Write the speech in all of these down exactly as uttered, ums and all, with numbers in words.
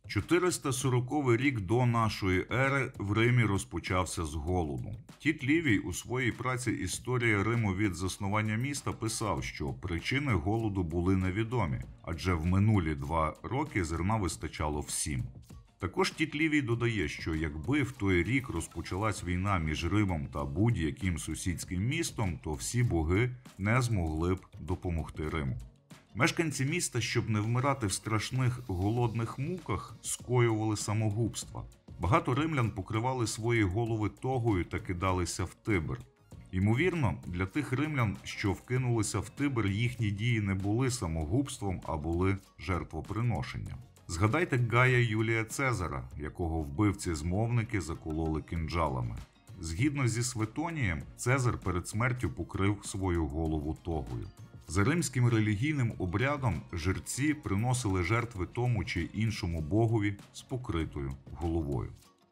чотириста сороковий рік до нашої ери в Римі розпочався з голоду. Тіт Лівій у своїй праці «Історія Риму від заснування міста» писав, що причини голоду були невідомі, адже в минулі два роки зерна вистачало всім. Також Тіт Лівій додає, що якби в той рік розпочалась війна між Римом та будь-яким сусідським містом, то всі боги не змогли б допомогти Риму. Мешканці міста, щоб не вмирати в страшних голодних муках, скоювали самогубства. Багато римлян покривали свої голови тогою та кидалися в Тибр. Ймовірно, для тих римлян, що вкинулися в Тибр, їхні дії не були самогубством, а були жертвоприношенням. Згадайте Гая Юлія Цезара, якого вбивці-змовники закололи кинджалами. Згідно зі Светонієм, Цезар перед смертю покрив свою голову тогою. За римським релігійним обрядом жерці приносили жертви тому чи іншому богові з покритою головою.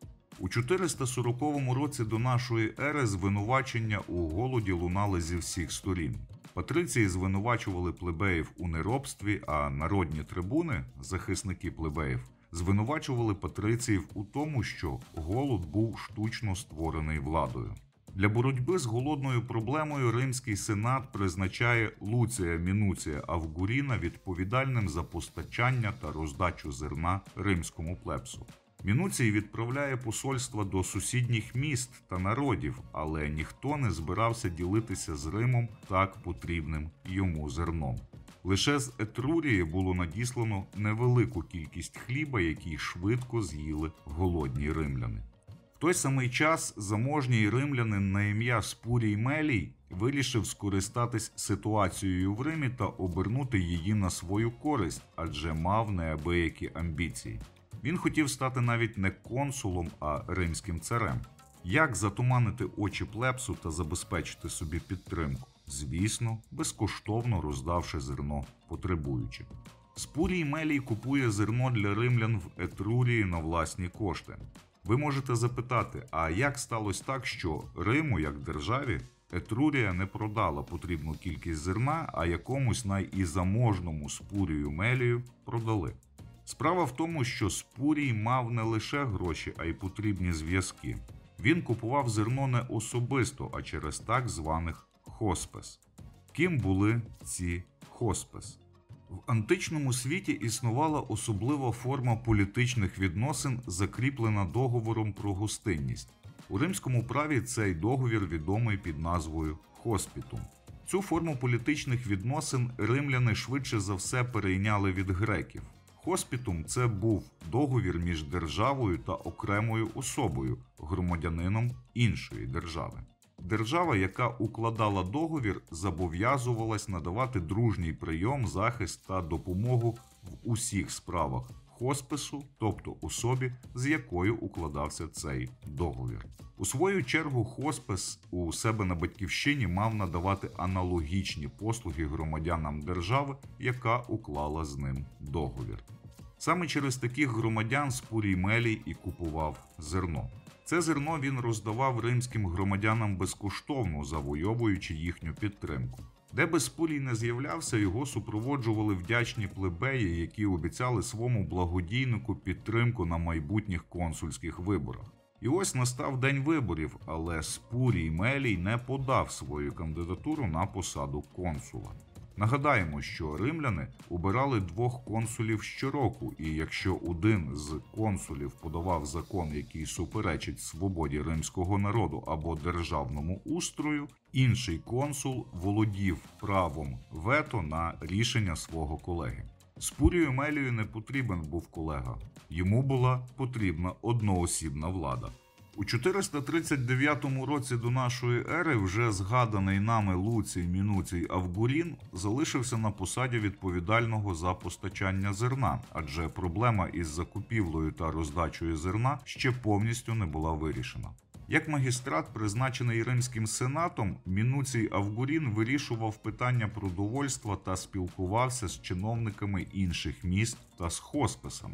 У чотириста сороковому році до нашої ери звинувачення у голоді лунали зі всіх сторін. Патриції звинувачували плебеїв у неробстві, а народні трибуни, захисники плебеїв, звинувачували патриціїв у тому, що голод був штучно створений владою. Для боротьби з голодною проблемою Римський сенат призначає Луція Мінуція Авгуріна відповідальним за постачання та роздачу зерна римському плебсу. Мінуцій відправляє посольства до сусідніх міст та народів, але ніхто не збирався ділитися з Римом так потрібним йому зерном. Лише з Етрурії було надіслано невелику кількість хліба, який швидко з'їли голодні римляни. В той самий час заможній римлянин на ім'я Спурій Мелій вирішив скористатись ситуацією в Римі та обернути її на свою користь, адже мав неабиякі амбіції. Він хотів стати навіть не консулом, а римським царем. Як затуманити очі плебсу та забезпечити собі підтримку? Звісно, безкоштовно роздавши зерно потребуючим. Спурій Мелій купує зерно для римлян в Етрурії на власні кошти. Ви можете запитати, а як сталося так, що Риму, як державі, Етрурія не продала потрібну кількість зерна, а якомусь найізаможному Спурію Мелію продали? Справа в тому, що Спурій мав не лише гроші, а й потрібні зв'язки. Він купував зерно не особисто, а через так званих хоспес. Ким були ці хоспес? В античному світі існувала особлива форма політичних відносин, закріплена договором про гостинність. У римському праві цей договір відомий під назвою хоспітум. Цю форму політичних відносин римляни швидше за все перейняли від греків. Хоспітум – це був договір між державою та окремою особою, громадянином іншої держави. Держава, яка укладала договір, зобов'язувалась надавати дружній прийом, захист та допомогу в усіх справах хоспису, тобто особі, з якою укладався цей договір. У свою чергу хоспис у себе на батьківщині мав надавати аналогічні послуги громадянам держави, яка уклала з ним договір. Саме через таких громадян Спурій Мелій і купував зерно. Це зерно він роздавав римським громадянам безкоштовно, завойовуючи їхню підтримку. Де би Спурій не з'являвся, його супроводжували вдячні плебеї, які обіцяли своєму благодійнику підтримку на майбутніх консульських виборах. І ось настав день виборів, але Спурій Мелій не подав свою кандидатуру на посаду консула. Нагадаємо, що римляни обирали двох консулів щороку, і якщо один з консулів подавав закон, який суперечить свободі римського народу або державному устрою, інший консул володів правом вето на рішення свого колеги. Спурію Мелію не потрібен був колега, йому була потрібна одноосібна влада. У чотириста тридцять дев'ятому році до нашої ери вже згаданий нами Луцій Мінуцій Авгурін залишився на посаді відповідального за постачання зерна, адже проблема із закупівлею та роздачею зерна ще повністю не була вирішена. Як магістрат, призначений Римським сенатом, Мінуцій Авгурін вирішував питання продовольства та спілкувався з чиновниками інших міст та з хосписами.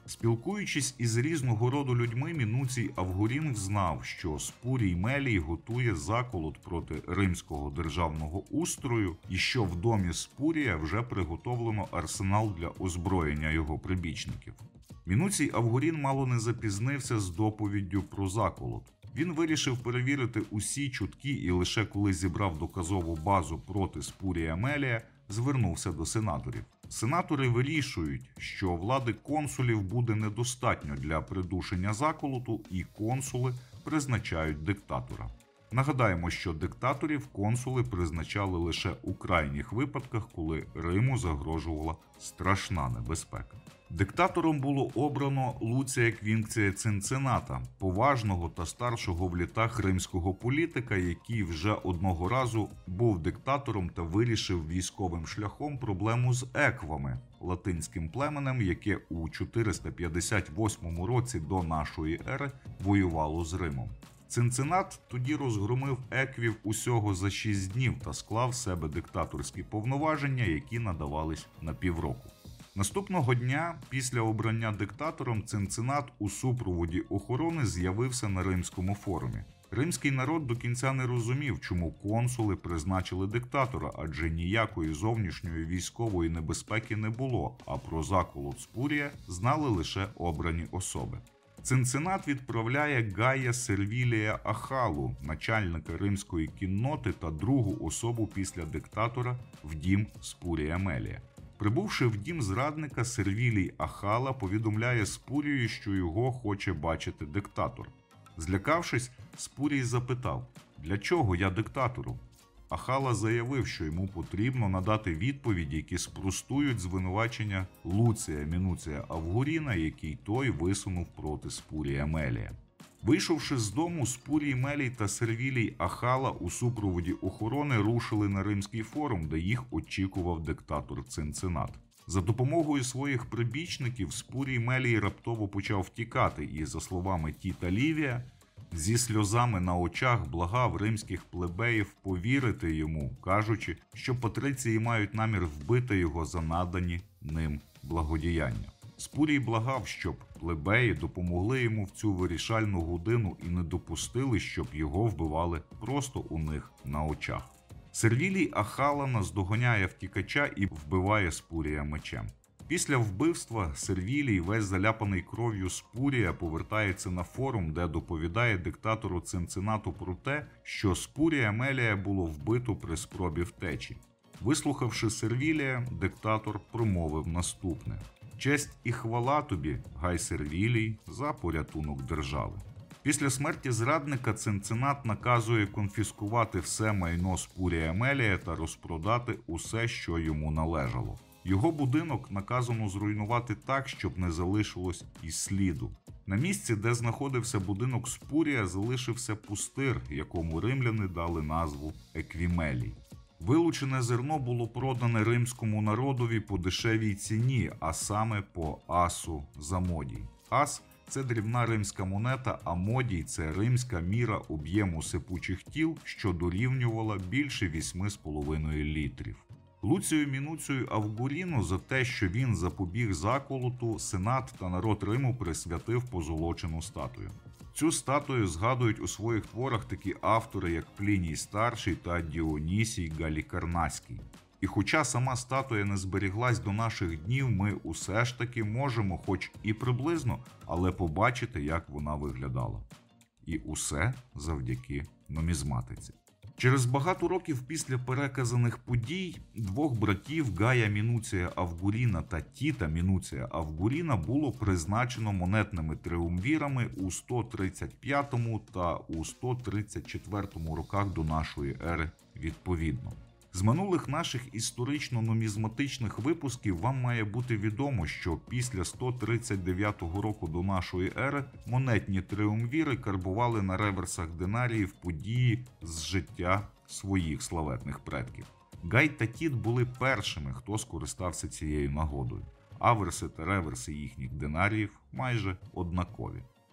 Спілкуючись із різного роду людьми, Мінуцій Авгурін взнав, що Спурій Мелій готує заколот проти римського державного устрою і що в домі Спурія вже приготовлено арсенал для озброєння його прибічників. Мінуцій Авгурін мало не запізнився з доповіддю про заколот. Він вирішив перевірити усі чутки і лише коли зібрав доказову базу проти Спурія Мелія, звернувся до сенаторів. Сенатори вирішують, що влади консулів буде недостатньо для придушення заколоту, і консули призначають диктатора. Нагадаємо, що диктаторів консули призначали лише у крайніх випадках, коли Риму загрожувала страшна небезпека. Диктатором було обрано Луція Квінкція Цинцинната, поважного та старшого в літах римського політика, який вже одного разу був диктатором та вирішив військовим шляхом проблему з еквами, латинським племенем, яке у чотириста п'ятдесят восьмому році до нашої ери воювало з Римом. Цинциннат тоді розгромив еквів усього за шість днів та склав з себе диктаторські повноваження, які надавались на півроку. Наступного дня, після обрання диктатором, Цинциннат у супроводі охорони з'явився на Римському форумі. Римський народ до кінця не розумів, чому консули призначили диктатора, адже ніякої зовнішньої військової небезпеки не було, а про заколот Спурія знали лише обрані особи. Цинциннат відправляє Гая Сервілія Ахалу, начальника римської кінноти та другу особу після диктатора, в дім Спурія Мелія. Прибувши в дім зрадника, Сервілій Ахала повідомляє Спурію, що його хоче бачити диктатор. Злякавшись, Спурій запитав: «Для чого я диктатору?» Ахала заявив, що йому потрібно надати відповіді, які спростують звинувачення Луція Мінуція Авгуріна, який той висунув проти Спурія Мелія. Вийшовши з дому, Спурій Мелій та Сервілій Ахала у супроводі охорони рушили на Римський форум, де їх очікував диктатор Цинциннат. За допомогою своїх прибічників Спурій Мелій раптово почав втікати і, за словами Тіта Лівія, зі сльозами на очах благав римських плебеїв повірити йому, кажучи, що патриції мають намір вбити його за надані ним благодіяння. Спурій благав, щоб плебеї допомогли йому в цю вирішальну годину і не допустили, щоб його вбивали просто у них на очах. Сервілій Ахала наздоганяє втікача і вбиває Спурія мечем. Після вбивства Сервілій, весь заляпаний кров'ю Спурія, повертається на форум, де доповідає диктатору Цинциннату про те, що Спурія Мелія було вбито при спробі втечі. Вислухавши Сервілія, диктатор промовив наступне: «Честь і хвала тобі, Гай Сервілій, за порятунок держави». Після смерті зрадника Цинциннат наказує конфіскувати все майно Спурія Мелія та розпродати усе, що йому належало. Його будинок наказано зруйнувати так, щоб не залишилось і сліду. На місці, де знаходився будинок Спурія, залишився пустир, якому римляни дали назву Еквімелій. Вилучене зерно було продане римському народові по дешевій ціні, а саме по асу за модій. Ас – це дрібна римська монета, а модій – це римська міра об'єму сипучих тіл, що дорівнювала більше вісьми з половиною літрів. Луцію Мінуцію Авгуріну за те, що він запобіг заколоту, сенат та народ Риму присвятив позолочену статую. Цю статую згадують у своїх творах такі автори, як Пліній Старший та Діонісій Галікарнаський. І хоча сама статуя не зберіглась до наших днів, ми усе ж таки можемо, хоч і приблизно, але побачити, як вона виглядала. І усе завдяки нумізматиці. Через багато років після переказаних подій двох братів Гая Мінуція Авгуріна та Тіта Мінуція Авгуріна було призначено монетними триумвірами у сто тридцять п'ятому та у сто тридцять четвертому роках до нашої ери відповідно. З минулих наших історично-нумізматичних випусків вам має бути відомо, що після сто тридцять дев'ятого року до нашої ери монетні триумвіри карбували на реверсах динаріїв події з життя своїх славетних предків. Гай та Тіт були першими, хто скористався цією нагодою. Аверси та реверси їхніх динаріїв майже однакові.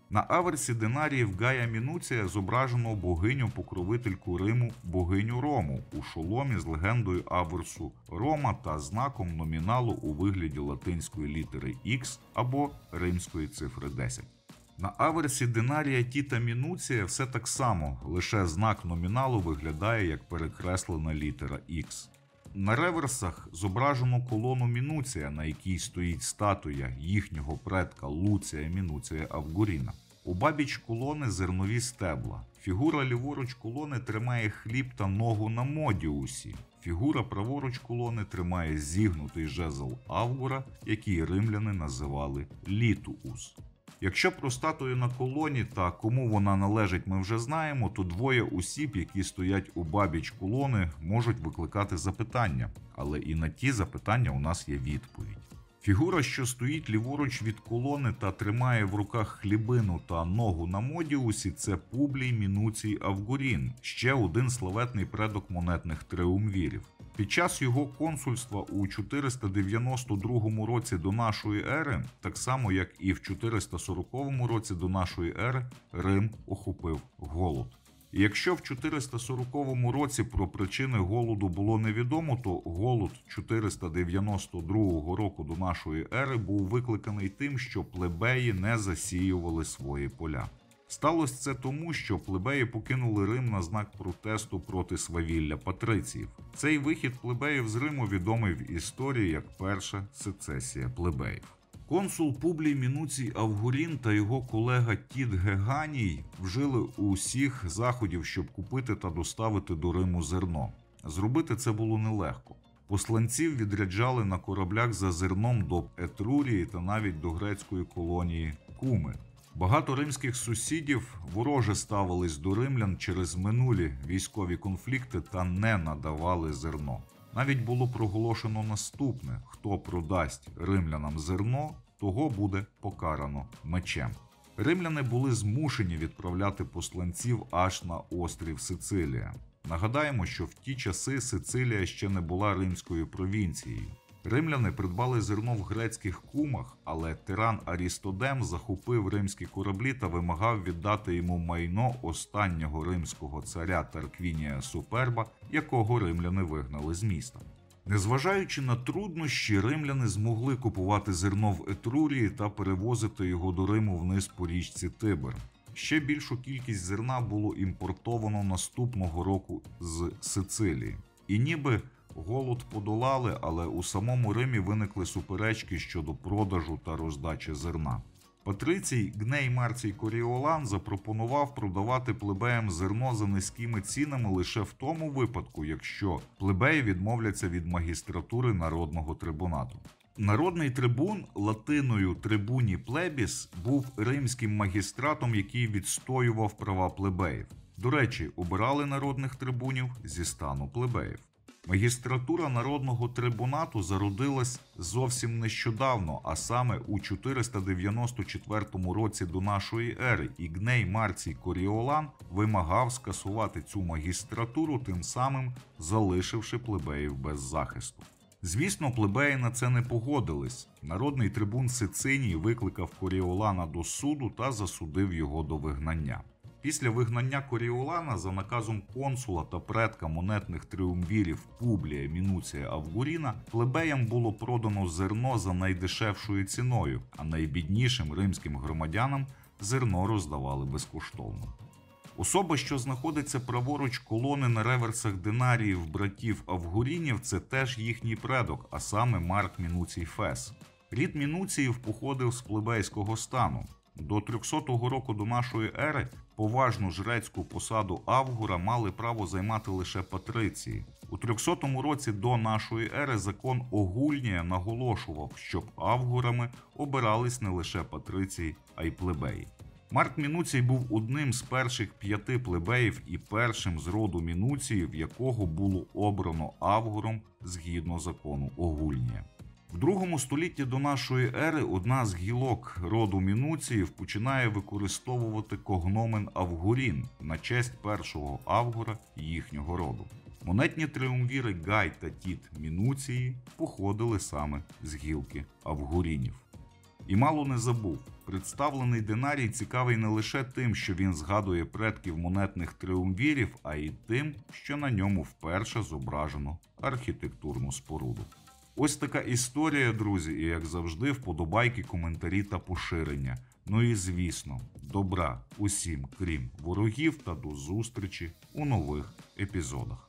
На аверсі динаріїв Гая Мінуція зображено богиню-покровительку Риму, богиню Рому у шоломі з легендою аверсу Рома та знаком номіналу у вигляді латинської літери Х або римської цифри десять. На аверсі динарія Тіта Мінуція все так само, лише знак номіналу виглядає як перекреслена літера Х. На реверсах зображено колону Мінуція, на якій стоїть статуя їхнього предка Луція Мінуція Авгуріна. У бабіч колони зернові стебла. Фігура ліворуч колони тримає хліб та ногу на Модіусі. Фігура праворуч колони тримає зігнутий жезл Авгура, який римляни називали Літуус. Якщо про статую на колоні та кому вона належить ми вже знаємо, то двоє осіб, які стоять у бабіч колони, можуть викликати запитання, але і на ті запитання у нас є відповідь. Фігура, що стоїть ліворуч від колони та тримає в руках хлібину та ногу на Модіусі, це Публій Мінуцій Авгурін, ще один славетний предок монетних триумвірів. Під час його консульства у чотириста дев'яносто другому році до нашої ери, так само як і в чотириста сороковому році до нашої ери, Рим охопив голод. І якщо в чотириста сороковому році про причини голоду було невідомо, то голод чотириста дев'яносто другого року до нашої ери був викликаний тим, що плебеї не засіювали свої поля. Сталося це тому, що плебеї покинули Рим на знак протесту проти свавілля патриціїв. Цей вихід плебеїв з Риму відомий в історії як перша сецесія плебеїв. Консул Публій Мінуцій Авгурін та його колега Тіт Геганій вжили усіх заходів, щоб купити та доставити до Риму зерно. Зробити це було нелегко. Посланців відряджали на кораблях за зерном до Етрурії та навіть до грецької колонії Куми. Багато римських сусідів вороже ставились до римлян через минулі військові конфлікти та не надавали зерно. Навіть було проголошено наступне: хто продасть римлянам зерно, того буде покарано мечем. Римляни були змушені відправляти посланців аж на острів Сицилія. Нагадаємо, що в ті часи Сицилія ще не була римською провінцією. Римляни придбали зерно в грецьких Кумах, але тиран Арістодем захопив римські кораблі та вимагав віддати йому майно останнього римського царя Тарквінія Суперба, якого римляни вигнали з міста. Незважаючи на труднощі, римляни змогли купувати зерно в Етрурії та перевозити його до Риму вниз по річці Тибр. Ще більшу кількість зерна було імпортовано наступного року з Сицилії. І ніби голод подолали, але у самому Римі виникли суперечки щодо продажу та роздачі зерна. Патрицій Гней Марцій Коріолан запропонував продавати плебеям зерно за низькими цінами лише в тому випадку, якщо плебеї відмовляться від магістратури народного трибунату. Народний трибун, латиною трибуні плебіс, був римським магістратом, який відстоював права плебеїв. До речі, обирали народних трибунів зі стану плебеїв. Магістратура народного трибунату зародилась зовсім нещодавно, а саме у чотириста дев'яносто четвертому році до нашої ери, і Гней Марцій Коріолан вимагав скасувати цю магістратуру, тим самим залишивши плебеїв без захисту. Звісно, плебеї на це не погодились. Народний трибун Сициній викликав Коріолана до суду та засудив його до вигнання. Після вигнання Коріолана за наказом консула та предка монетних триумвірів Публія Мінуція Авгуріна плебеям було продано зерно за найдешевшою ціною, а найбіднішим римським громадянам зерно роздавали безкоштовно. Особа, що знаходиться праворуч колони на реверсах динаріїв братів Авгурінів, це теж їхній предок, а саме Марк Мінуцій Фес. Рід Мінуціїв походив з плебейського стану. До трьохсотого року до нашої ери поважну жрецьку посаду Авгура мали право займати лише патриції. У трьохсотому році до нашої ери закон Огульнія наголошував, щоб Авгурами обирались не лише патриції, а й плебеї. Марк Мінуцій був одним з перших п'яти плебеїв і першим з роду Мінуціїв, якого було обрано Авгуром згідно закону Огульнія. В другому столітті до нашої ери одна з гілок роду Мінуціїв починає використовувати когномен Авгурін на честь першого Авгура їхнього роду. Монетні триумвіри Гай та Тіт Мінуції походили саме з гілки Авгурінів. І мало не забув, представлений динарій цікавий не лише тим, що він згадує предків монетних триумвірів, а й тим, що на ньому вперше зображено архітектурну споруду. Ось така історія, друзі, і як завжди, вподобайки, коментарі та поширення. Ну і звісно, добра усім, крім ворогів, та до зустрічі у нових епізодах.